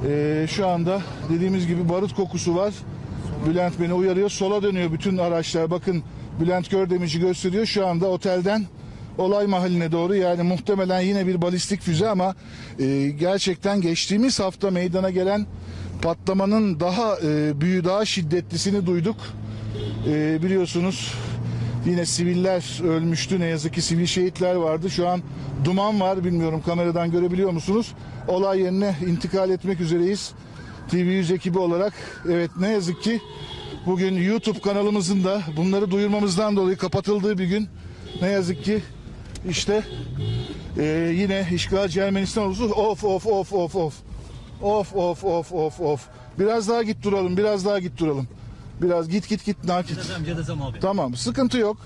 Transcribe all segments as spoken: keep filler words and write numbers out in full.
Ee, şu anda dediğimiz gibi barut kokusu var. Bülent beni uyarıyor. Sola dönüyor bütün araçlar. Bakın Bülent Kördemirci gösteriyor. Şu anda otelden olay mahalline doğru, yani muhtemelen yine bir balistik füze ama e, gerçekten geçtiğimiz hafta meydana gelen patlamanın daha e, büyüğü, daha şiddetlisini duyduk. E, biliyorsunuz yine siviller ölmüştü. Ne yazık ki sivil şehitler vardı. Şu an duman var. Bilmiyorum kameradan görebiliyor musunuz? Olay yerine intikal etmek üzereyiz. T V yüz ekibi olarak. Evet, ne yazık ki bugün YouTube kanalımızın da bunları duyurmamızdan dolayı kapatıldığı bir gün. Ne yazık ki işte e, yine işgalci Ermenistan ordusu of of of of of of of of of of biraz daha git duralım, biraz daha git duralım. Biraz git git git nakit. Tamam, sıkıntı yok.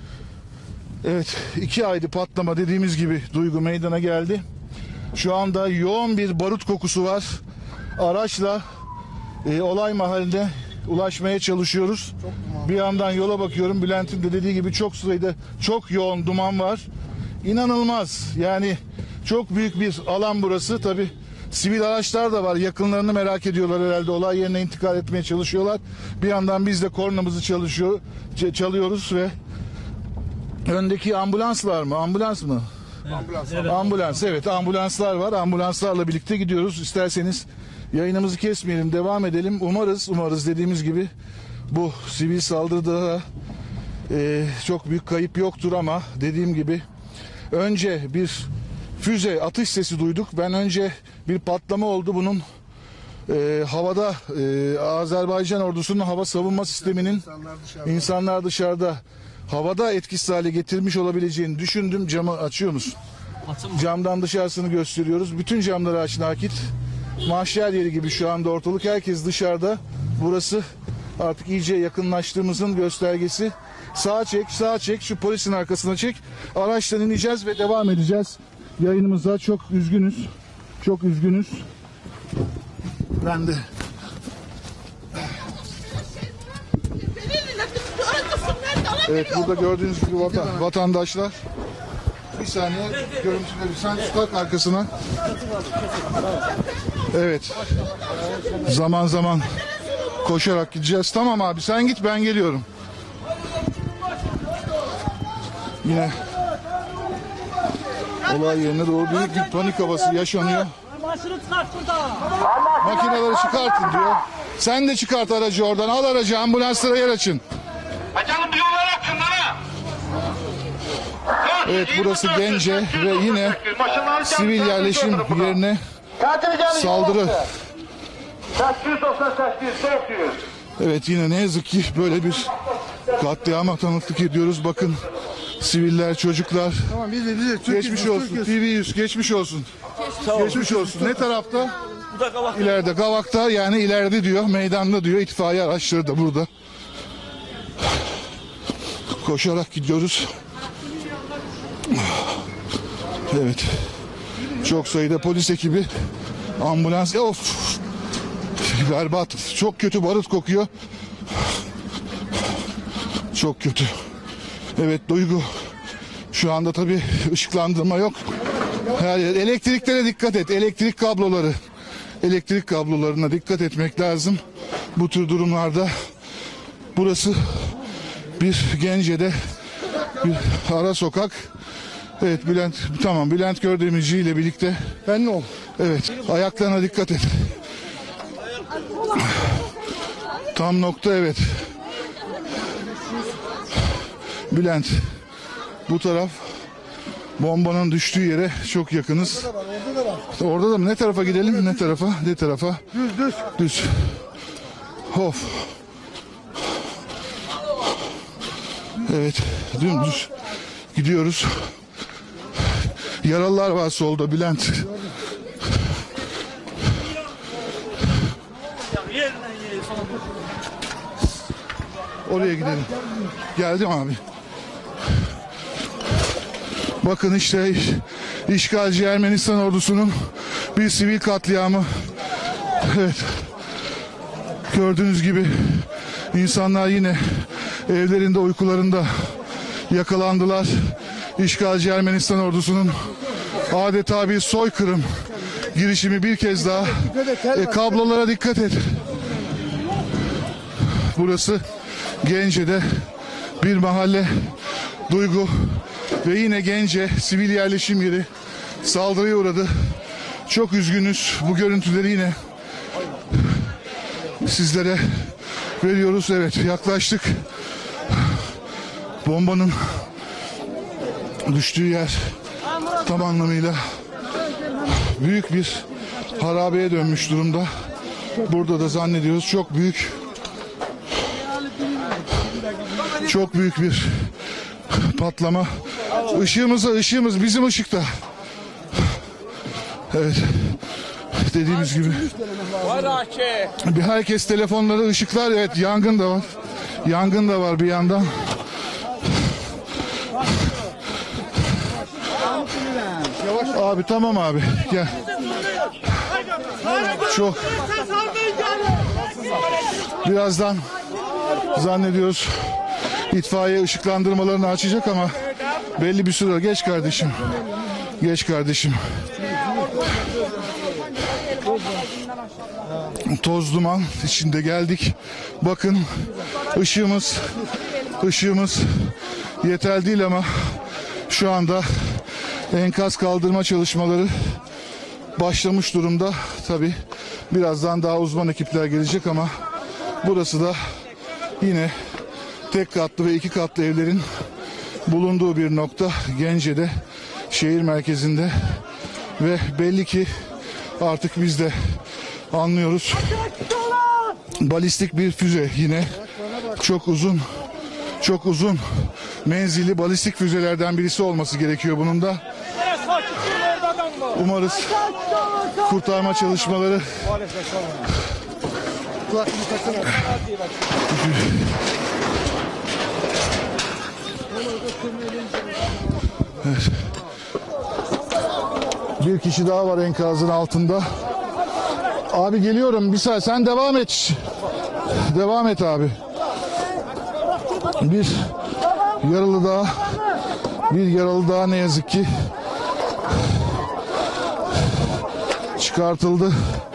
Evet, iki aydı patlama, dediğimiz gibi duygu meydana geldi. Şu anda yoğun bir barut kokusu var. Araçla e, olay mahalline ulaşmaya çalışıyoruz. Bir yandan yola bakıyorum. Bülent'in de dediği gibi çok sayıda, çok yoğun duman var. İnanılmaz. Yani çok büyük bir alan burası. Tabii sivil araçlar da var. Yakınlarını merak ediyorlar herhalde. Olay yerine intikal etmeye çalışıyorlar. Bir yandan biz de kornamızı çalışıyor, çalıyoruz ve öndeki ambulanslar mı? Ambulans mı? Ambulans. Evet. Ambulans. Evet, ambulanslar var. Ambulanslarla birlikte gidiyoruz. İsterseniz yayınımızı kesmeyelim, devam edelim. Umarız, umarız dediğimiz gibi bu sivil saldırıda e, çok büyük kayıp yoktur ama dediğim gibi önce bir füze atış sesi duyduk. Ben önce bir patlama oldu. Bunun e, havada e, Azerbaycan ordusunun hava savunma sisteminin İnsanlar dışarıda. insanlar dışarıda havada etkisiz hale getirmiş olabileceğini düşündüm. Camı açıyor musun? Camdan dışarısını gösteriyoruz. Bütün camları aç nakit. Mahşer yeri gibi şu anda ortalık. Herkes dışarıda. Burası artık iyice yakınlaştığımızın göstergesi. Sağa çek, sağa çek. Şu polisin arkasına çek. Araçtan ineceğiz ve devam edeceğiz yayınımıza. Çok üzgünüz. Çok üzgünüz. Ben de evet, burada gördüğünüz gibi vatan, vatandaşlar. Bir saniye görüntüleri. Sen tutak arkasına. Evet. Zaman zaman koşarak gideceğiz. Tamam abi, sen git, ben geliyorum. Yine olay yerine doğru büyük bir panik havası yaşanıyor. Makineleri çıkartın diyor. Sen de çıkart aracı oradan. Al aracı, ambulanslara yer açın. Evet, burası Gence ve yine sivil yerleşim yerine saldırı. Evet, yine ne yazık ki böyle bir katliama tanıklık ediyoruz. Bakın siviller, çocuklar. Tamam, biz de, biz de, Türkiye, Geçmiş olsun. Türkiye. T V yüz geçmiş olsun. Geçmiş olsun. Ne tarafta? İleride, Gavak'ta, yani ileride diyor, meydanda diyor. İtfaiye araçları da burada. Koşarak gidiyoruz. Evet. Çok sayıda polis ekibi, ambulans. Of. Berbat. Çok kötü barut kokuyor. Çok kötü. Evet Duygu. Şu anda tabii ışıklandırma yok. Her yer. Elektriklere dikkat et. Elektrik kabloları. Elektrik kablolarına dikkat etmek lazım. Bu tür durumlarda. Burası bir Gence'de bir ara sokak. Evet Bülent, tamam, Bülent Kördemirci ile birlikte. Ben ne ol? Evet, ayaklarına dikkat et. Tam nokta, evet. Bülent, bu taraf bombanın düştüğü yere çok yakınız. Orada da var, orada da var. Orada da mı? Ne tarafa gidelim? Ne tarafa? Ne tarafa? Düz düz. Düz. Of. Evet, dümdüz gidiyoruz. Yaralılar var solda Bülent. Oraya gidelim. Geldim abi. Bakın işte işgalci Ermenistan ordusunun bir sivil katliamı. Evet. Gördüğünüz gibi insanlar yine evlerinde, uykularında yakalandılar. İşgalci Ermenistan ordusunun adeta bir soykırım girişimi bir kez daha. E, kablolara dikkat et. Burası Gence'de bir mahalle. Duygu ve yine Gence sivil yerleşim yeri saldırıya uğradı. Çok üzgünüz. Bu görüntüleri yine sizlere veriyoruz. Evet, yaklaştık. Bombanın düştüğü yer tam anlamıyla büyük bir harabeye dönmüş durumda. Burada da zannediyoruz çok büyük çok büyük bir patlama. Işığımıza ışığımız bizim ışıkta. Evet. Dediğimiz gibi. Bir herkes telefonları ışıklar. Evet, yangın da var. Yangın da var bir yandan. Abi tamam abi. Gel. Çok. Birazdan zannediyoruz itfaiye ışıklandırmalarını açacak ama belli bir süre. Geç kardeşim. Geç kardeşim. Toz duman içinde geldik. Bakın ışığımız ışığımız yeterli değil ama şu anda enkaz kaldırma çalışmaları başlamış durumda. Tabi birazdan daha uzman ekipler gelecek ama burası da yine tek katlı ve iki katlı evlerin bulunduğu bir nokta. Gence'de, şehir merkezinde ve belli ki artık biz de anlıyoruz. Balistik bir füze yine çok uzun çok uzun menzilli balistik füzelerden birisi olması gerekiyor bunun da. Umarız kurtarma çalışmaları evet. Bir kişi daha var enkazın altında. Abi geliyorum bir saniye, sen devam et. Devam et abi. Bir yaralı daha. Bir yaralı daha ne yazık ki çıkartıldı.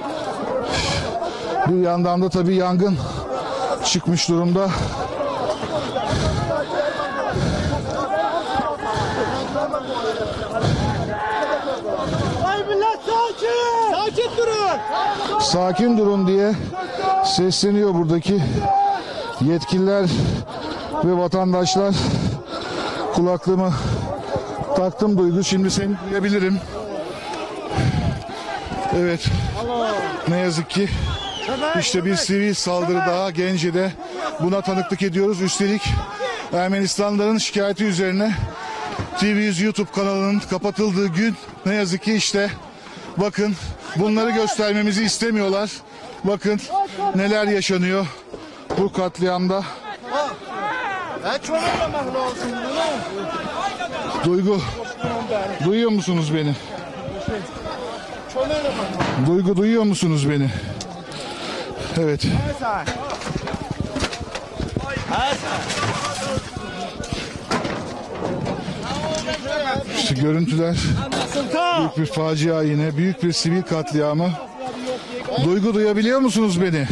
Bir yandan da tabii yangın çıkmış durumda. Ay millet sakin! Sakin durun! Sakin durun diye sesleniyor buradaki yetkililer ve vatandaşlar. Kulaklığımı taktım Duygu, şimdi seni duyabilirim. Evet, ne yazık ki işte bir sivil saldırı daha Gence'de, buna tanıklık ediyoruz. Üstelik Ermenistanlıların şikayeti üzerine T V yüz YouTube kanalının kapatıldığı gün ne yazık ki işte bakın bunları göstermemizi istemiyorlar. Bakın neler yaşanıyor bu katliamda. Duygu, duyuyor musunuz beni? Duygu, duyuyor musunuz beni? Evet. İşte görüntüler büyük bir facia, yine büyük bir sivil katliamı. Duygu, duyabiliyor musunuz beni?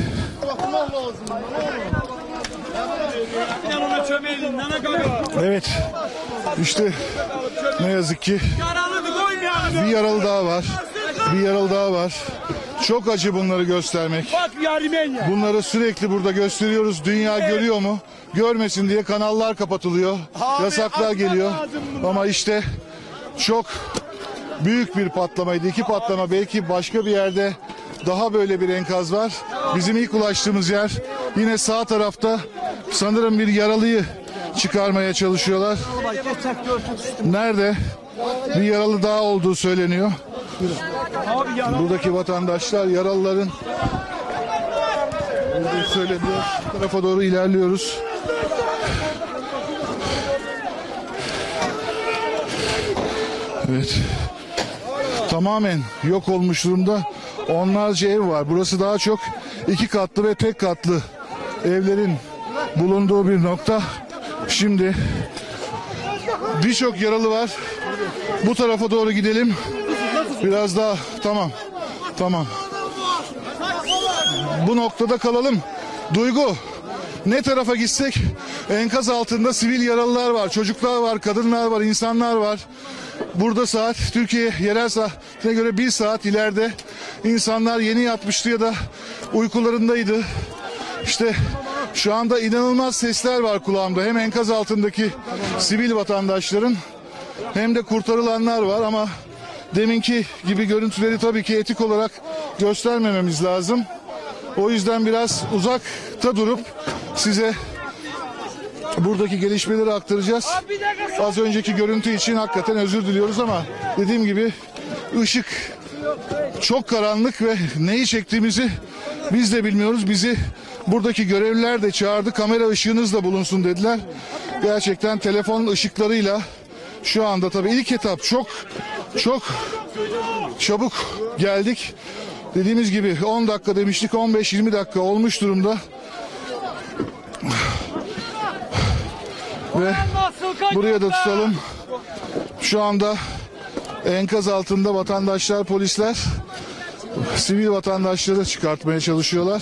Evet. İşte ne yazık ki bir yaralı daha var. Bir yaralı daha var. Çok acı bunları göstermek. Bunları sürekli burada gösteriyoruz. Dünya görüyor mu? Görmesin diye kanallar kapatılıyor. Yasaklar geliyor. Ama işte çok büyük bir patlamaydı. İki patlama, belki başka bir yerde daha böyle bir enkaz var. Bizim ilk ulaştığımız yer yine sağ tarafta, sanırım bir yaralıyı çıkarmaya çalışıyorlar. Nerede? Bir yaralı daha olduğu söyleniyor. Buradaki vatandaşlar yaralıların olduğu söyleniyor. Bu tarafa doğru ilerliyoruz. Evet. Tamamen yok olmuş durumda. Onlarca ev var. Burası daha çok iki katlı ve tek katlı evlerin bulunduğu bir nokta. Şimdi birçok yaralı var. Bu tarafa doğru gidelim. Biraz daha, tamam. Tamam. Bu noktada kalalım. Duygu, ne tarafa gitsek enkaz altında sivil yaralılar var, çocuklar var, kadınlar var, insanlar var. Burada saat, Türkiye yerel saatine göre bir saat ileride insanlar yeni yatmıştı ya da uykularındaydı. İşte şu anda inanılmaz sesler var kulağımda. Hem enkaz altındaki sivil vatandaşların hem de kurtarılanlar var ama deminki gibi görüntüleri tabii ki etik olarak göstermememiz lazım. O yüzden biraz uzakta durup size buradaki gelişmeleri aktaracağız. Az önceki görüntü için hakikaten özür diliyoruz ama dediğim gibi ışık çok karanlık ve neyi çektiğimizi biz de bilmiyoruz. Bizi buradaki görevliler de çağırdı. Kamera ışığınız da bulunsun dediler. Gerçekten telefon ışıklarıyla şu anda tabii ilk etap çok çok çabuk geldik. Dediğimiz gibi on dakika demiştik, on beş yirmi dakika olmuş durumda. Ve buraya da tutalım. Şu anda enkaz altında vatandaşlar, polisler sivil vatandaşları çıkartmaya çalışıyorlar.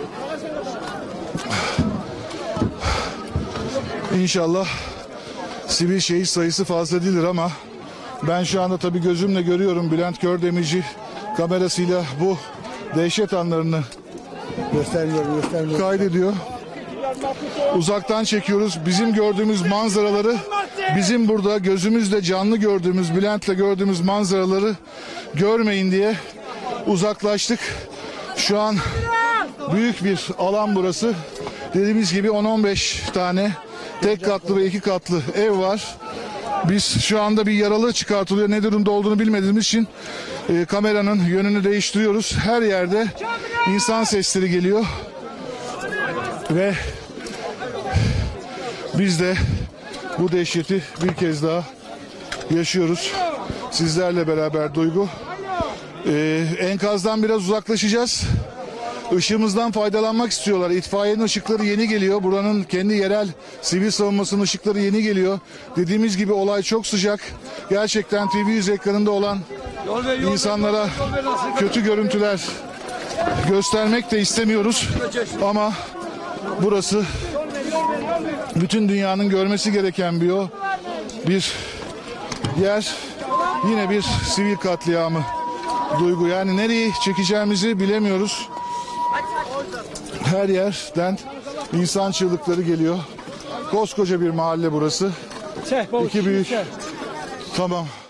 İnşallah sivil şehit sayısı fazla değildir ama ben şu anda tabii gözümle görüyorum Bülent Kördemirci kamerasıyla bu dehşet anlarını Göstermiyorum, göstermiyorum. kaydediyor. Uzaktan çekiyoruz. Bizim gördüğümüz manzaraları, bizim burada gözümüzle canlı gördüğümüz, Bülent'le gördüğümüz manzaraları görmeyin diye uzaklaştık. Şu an büyük bir alan burası. Dediğimiz gibi on on beş tane tek katlı ve iki katlı ev var. Biz şu anda bir yaralı çıkartılıyor. Ne durumda olduğunu bilmediğimiz için e, kameranın yönünü değiştiriyoruz. Her yerde insan sesleri geliyor. Ve biz de bu dehşeti bir kez daha yaşıyoruz. Sizlerle beraber Duygu. Ee, enkazdan biraz uzaklaşacağız. Işığımızdan faydalanmak istiyorlar. İtfaiyenin ışıkları yeni geliyor. Buranın kendi yerel sivil savunmasının ışıkları yeni geliyor. Dediğimiz gibi olay çok sıcak. Gerçekten T V yüz ekranında olan insanlara kötü görüntüler göstermek de istemiyoruz. Ama burası bütün dünyanın görmesi gereken bir o bir yer. Yine bir sivil katliamı Duygu. Yani nereyi çekeceğimizi bilemiyoruz. Her yerden insan çığlıkları geliyor. Koskoca bir mahalle burası. İki büyük. Tamam.